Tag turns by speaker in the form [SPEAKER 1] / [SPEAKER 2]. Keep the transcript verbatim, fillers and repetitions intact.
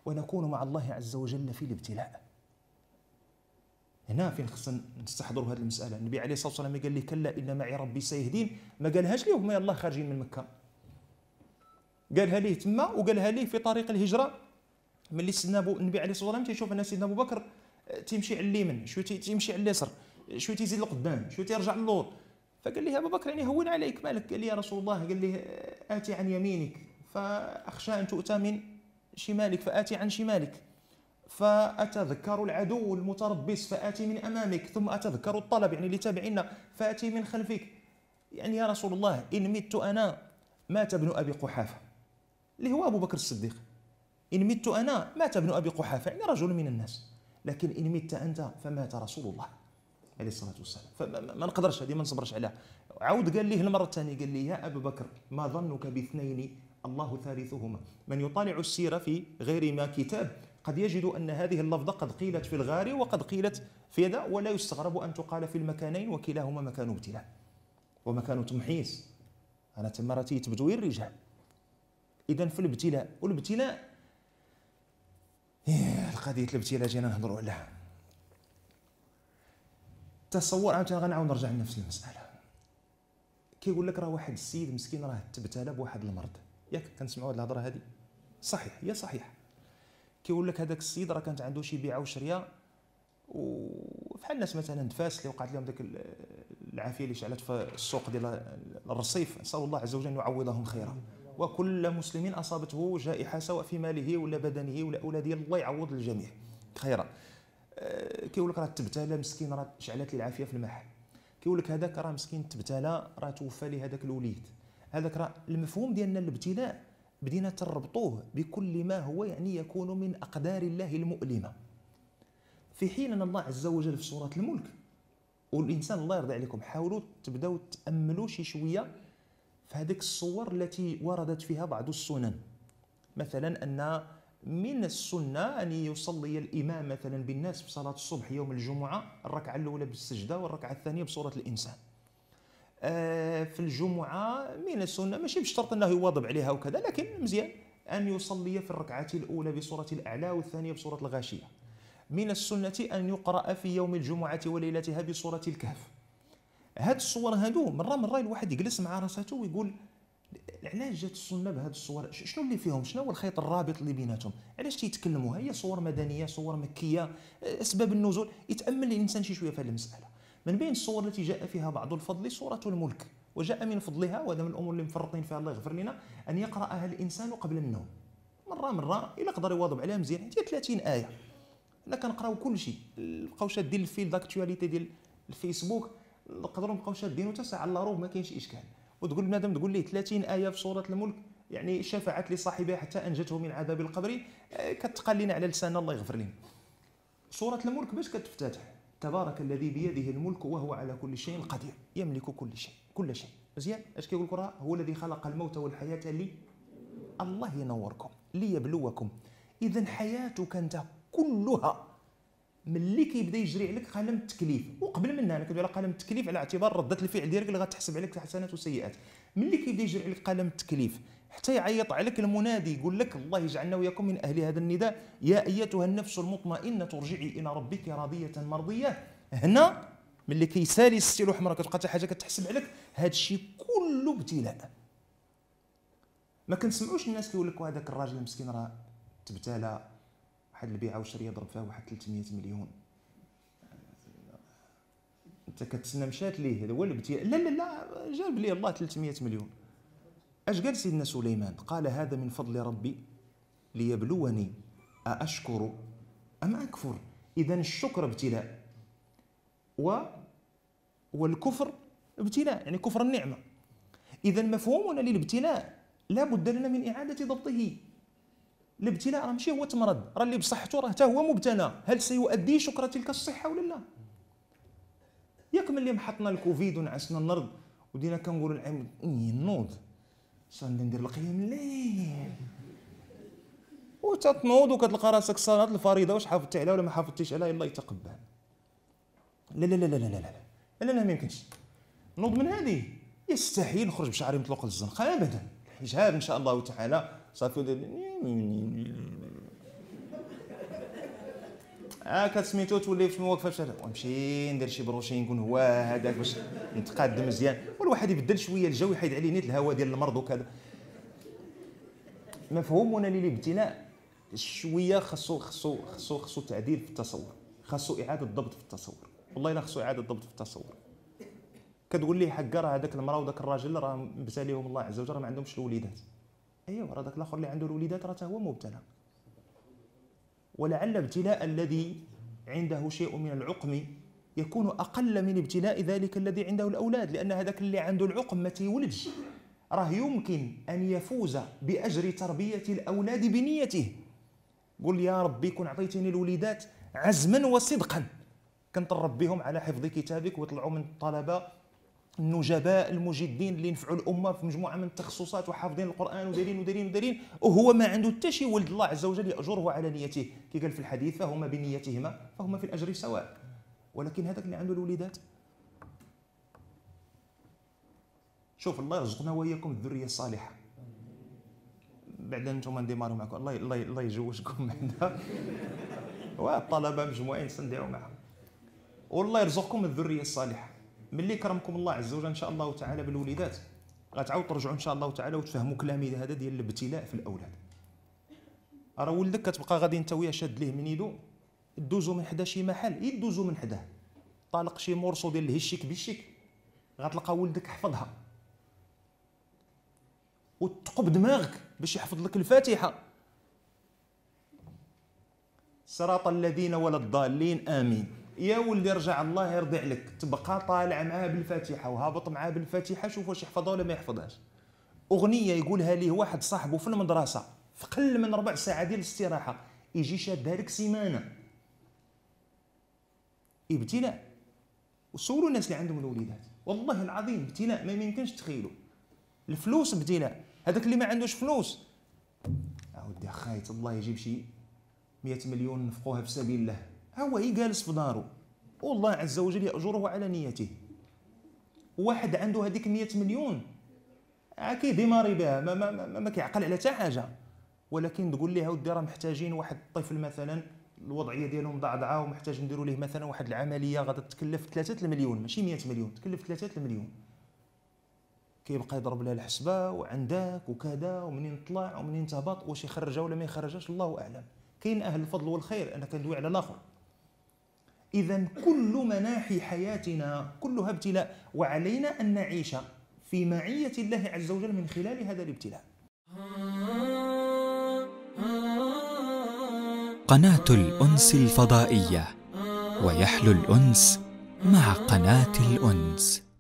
[SPEAKER 1] ونكون مع الله عز وجل في الابتلاء. هنا فين خصنا نستحضروا هذه المسألة. النبي عليه الصلاة والسلام قال لي كلا إن معي ربي سيهدين، ما قالهاش ليه وهما يلاه خارجين من مكة، قالها ليه تما، وقالها ليه في طريق الهجرة ملي سيدنا النبي عليه الصلاة والسلام تيشوف أن سيدنا أبو بكر تيمشي على اليمين شويه، تيمشي على اليسر شويه، تيزيد لقدام شويه، تيرجع للور. فقال لي أبو بكر يعني هون عليك مالك؟ قال لي يا رسول الله، قال لي آتي عن يمينك فأخشى أن تؤتى من شمالك فآتي عن شمالك، فأتذكر العدو المتربص فآتي من أمامك، ثم أتذكر الطلب يعني لتابعنا فآتي من خلفك. يعني يا رسول الله إن مت أنا مات ابن أبي قحافة، اللي هو أبو بكر الصديق. إن مت أنا مات ابن أبي قحافة، يعني رجل من الناس، لكن إن مت أنت فمات رسول الله عليه الصلاة والسلام. فما نقدرش هذه، ما نصبرش عليها. عاود قال ليه المرة الثانية، قال لي يا أبا بكر ما ظنك باثنين الله ثالثهما. من يطالع السيرة في غير ما كتاب قد يجد أن هذه اللفظة قد قيلت في الغار وقد قيلت في يدا، ولا يستغرب أن تقال في المكانين، وكلاهما مكان ابتلاء ومكان تمحيص. أنا تمرتي تبدوي الرجال. إذن في الابتلاء، والابتلاء القضية الابتلاء جينا نهضروا عليها. تصور عاوتاني غنعاود نرجع لنفس المسألة. كيقول لك راه واحد السيد مسكين راه تبتلى بواحد المرض، ياك كنسمعوا هذه الهضره هذه؟ صحيح، هي صحيح. كيقول لك هذاك السيد راه كانت عنده شي بيعه وشريه، وفحال الناس مثلا فاس اللي وقعت لهم ديك العافيه اللي شعلت في السوق ديال الرصيف، نسال الله عز وجل ان يعوضهم خيرا. وكل مسلم اصابته جائحه سواء في ماله ولا بدنه ولا اولاده، الله يعوض الجميع خيرا. كيقول لك راه تبتلى مسكين، راه شعلت لي العافيه في المحل. كيقول لك هذاك راه مسكين تبتلى، راه توفى لي هذاك الوليد. هذاك راه المفهوم ديالنا الابتلاء بدينا تربطوه بكل ما هو يعني يكون من اقدار الله المؤلمه، في حين ان الله عز وجل في سوره الملك، والانسان الله يرضى عليكم حاولوا تبداو تاملوا شي شويه في هذيك الصور التي وردت فيها بعض السنن. مثلا ان من السنه ان يصلي الامام مثلا بالناس في صلاه الصبح يوم الجمعه الركعه الاولى بالسجده والركعه الثانيه بسوره الانسان. آه في الجمعه من السنه، ماشي بشرط انه يواظب عليها وكذا، لكن مزيان ان يصلي في الركعه الاولى بسوره الاعلى والثانيه بسوره الغاشيه. من السنه ان يقرا في يوم الجمعه وليلتها بسوره الكهف. هاد الصور هادو مره مره الواحد يجلس مع راساته ويقول علاش جات السنه بهاد الصور؟ شنو اللي فيهم؟ شنو هو الخيط الرابط اللي بيناتهم؟ علاش تيتكلموا؟ هي صور مدنيه، صور مكيه، اسباب النزول. يتامل الانسان شي شويه في هذه المساله. من بين الصور التي جاء فيها بعض الفضل سوره الملك، وجاء من فضلها، وهذا من الامور اللي مفرطين فيها الله يغفر لنا، ان يقراها الانسان قبل النوم مره مره، الا قدر يواظب عليها مزيان. هي ثلاثين ايه، حنا كنقراو كل شيء، بقاو شادين الفيل داكتواليتي ديال الفيسبوك، نقدروا نبقاو شادينو حتى ساعه الا روب، ما كاينش اشكال. وتقول بنادم تقول ليه ثلاثين ايه في سوره الملك يعني شفعت لصاحبها حتى انجته من عذاب القبر، كتقال لنا على لسان الله يغفر لنا. سوره الملك باش كتفتتح؟ تبارك الذي بيده الملك وهو على كل شيء قدير، يملك كل شيء كل شيء. مزيان. اش كيقول القران؟ هو الذي خلق الموت والحياه لي، الله ينوركم، ليبلوكم. اذا حياتك انت كلها ملي كيبدا يجري عليك قلم التكليف، وقبل منها انا كندوي على قلم التكليف على اعتبار رده الفعل ديالك اللي غتحسب عليك حسنات وسيئات. ملي كيبدا يجري عليك قلم التكليف حتى يعيط عليك المنادي يقول لك الله يجعلنا وياكم من اهل هذا النداء، يا ايتها النفس المطمئنه ارجعي الى ربك راضيه مرضيه. هنا ملي كيسالي الستيل الاحمر كتبقى حتى حاجه كتحسب عليك، هذا الشيء كله ابتلاء. ما كنسمعوش الناس كيقول لك هذاك الراجل المسكين راه تبتلى، واحد البيعه وشريه ضرب فيها واحد ثلاثمية مليون، انت كتسنى مشات ليه، هذا هو الابتلاء. لا لا لا، جاب لي الله ثلاثمية مليون. اش قال سيدنا سليمان؟ قال هذا من فضل ربي ليبلوني أأشكر أم أكفر. إذن الشكر ابتلاء، و والكفر ابتلاء، يعني كفر النعمة. إذن مفهومنا للابتلاء لا بد لنا من إعادة ضبطه. الابتلاء راه ماشي هو تمرض، راه اللي بصحته راه حتى هو مبتلى، هل سيؤدي شكر تلك الصحة ولا لا؟ ياك ملي محطنا الكوفيد ونعسنا النرد ودينا كنقولوا العام نوض صافي ندير القيام الليل، وتتنوض وكتلقى راسك صلاه الفريضه واش حافظتي عليها ولا ما حافظتيش عليها يلاه يتقبل. لا لا لا لا لا لا لا لا لا ما يمكنش نوض من هذه، يستحيل نخرج بشعري مطلق الزنقه ابدا. الحجاب ان شاء الله تعالى صافي هاكا سميتو تولي في واقفه في شارع ونمشي ندير شي بروشين نكون هو هذاك باش نتقاد مزيان، والواحد يبدل شويه الجو يحيد عليه نيت الهواء ديال المرض وكذا. مفهومنا للابتلاء شويه خصو خصو خصو خصو تعديل في التصور، خاصو اعاده ضبط في التصور، والله الا خصو اعاده ضبط في التصور. كتقول لي حقا راه هذاك المراه وذاك الراجل راه مبتليهم الله عز وجل راه ما عندهمش الوليدات. ايوا راه ذاك الاخر اللي عنده الوليدات راه حتى هو مبتلى. ولعل ابتلاء الذي عنده شيء من العقم يكون اقل من ابتلاء ذلك الذي عنده الاولاد، لان هذاك اللي عنده العقم ما تيولدش راه يمكن ان يفوز باجر تربيه الاولاد بنيته. قل يا ربي كن عطيتني الوليدات عزما وصدقا كنتربيهم على حفظ كتابك ويطلعوا من الطلبه النجباء المجدين اللي ينفعوا الامه في مجموعه من التخصصات وحافظين القران ودايرين ودايرين ودايرين، وهو ما عنده حتى شي ولد الله عز وجل ياجره على نيته، كي قال في الحديث فهما بنيتهما فهما في الاجر سواء. ولكن هذاك اللي عنده الوليدات، شوف الله يرزقنا واياكم الذريه الصالحه. بعدا نتوما نديمارو معكم، الله الله الله يجوجكم معنا والطلبه مجموعين نديروا معهم، والله يرزقكم الذريه الصالحه. ملي كرمكم الله عز وجل ان شاء الله تعالى بالوليدات غتعاود ترجعوا ان شاء الله تعالى وتفهموا كلامي هذا ديال الابتلاء في الاولاد. راه ولدك كتبقى غادي انت وياه شاد ليه من يدو، دوزو من حدا شي محل يدوزو من حداه، طالق شي مورسو ديال الهشيك بالشيك غتلقى ولدك حفظها وتقب دماغك باش يحفظ لك الفاتحه. صراط الذين ولا الضالين امين. يا ولدي رجع الله يرضي عليك تبقى طالع معاه بالفاتحه وهابط معاه بالفاتحه، شوف واش يحفظها ولا ما يحفظهاش. اغنيه يقولها ليه واحد صاحبه في المدرسه في قل من ربع ساعه ديال الاستراحه يجي شادها لك سيمانه. ابتلاء. وسولوا الناس اللي عندهم الوليدات، والله العظيم ابتلاء ما يمكنش تخيلوا. الفلوس ابتلاء، هذاك اللي ما عندوش فلوس اودي خايت الله يجيب شي مئة مليون نفقوها في سبيل الله، هو هي جالس في دارو والله عز وجل يأجره على نيته. واحد عنده هذيك مئة مليون اكيد ديماري بها ما, ما, ما, ما كيعقل على حتى حاجه، ولكن تقول ليه اودي راه محتاجين واحد الطفل مثلا الوضعيه ديالهم ضعضعه ومحتاج نديروا ليه مثلا واحد العمليه غادا تكلف ثلاثة المليون ماشي مئة مليون، تكلف ثلاثة المليون. كيبقى يضرب لها الحسبه وعندك وكذا ومنين طلع ومنين تهبط واش يخرجها ولا ما يخرجهاش الله اعلم. كاين اهل الفضل والخير، انا كندوي على الاخر. اذا كل مناحي حياتنا كلها ابتلاء، وعلينا ان نعيش في معيه الله عز وجل من خلال هذا الابتلاء.
[SPEAKER 2] قناة الأنس الفضائية، ويحلو الأنس مع قناة الأنس.